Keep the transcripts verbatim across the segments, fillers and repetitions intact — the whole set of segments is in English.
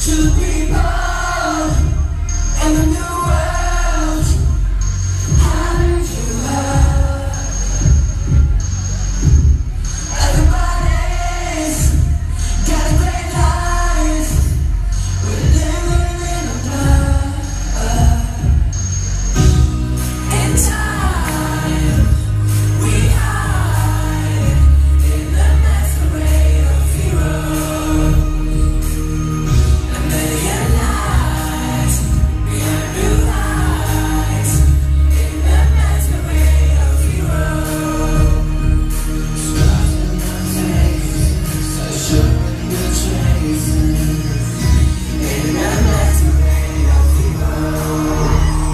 to the people in the new world. Haven't you heard? Everybody's got a great life. We're living in a blur. In time, we hide in the masquerade of heroes. A million lies behind blue eyes in the masquerade of heroes. Stars in the faces, I showing the traces in the masquerade of heroes.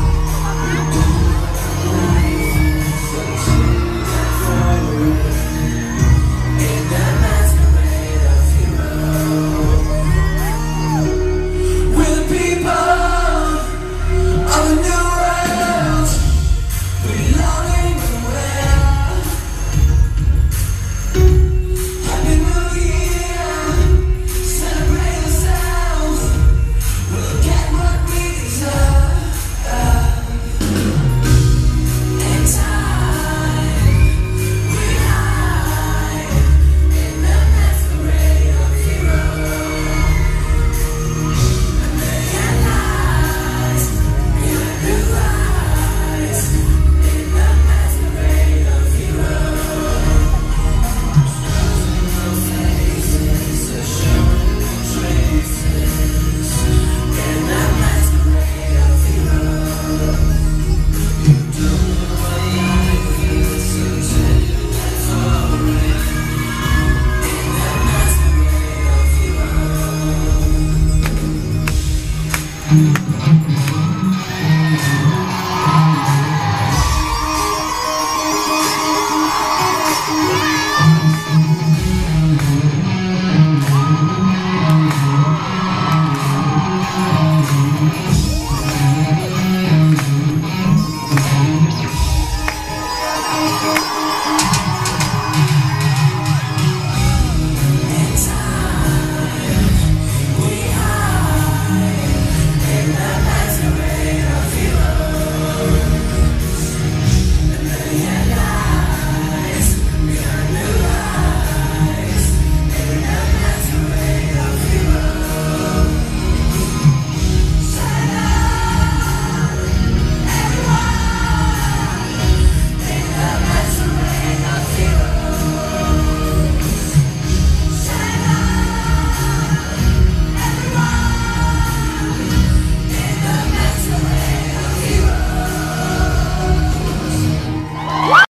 In the masquerade of heroes. We're the people of a new world, belonging nowhere. Happy New Year, celebrate ourselves. We'll get what we deserve. In time, we hide in the masquerade of heroes. A million lies behind blue eyes in the masquerade of heroes. No faces are showing the traces in the masquerade of heroes. You don't know what life is, so tell you that for it. In the masquerade of heroes.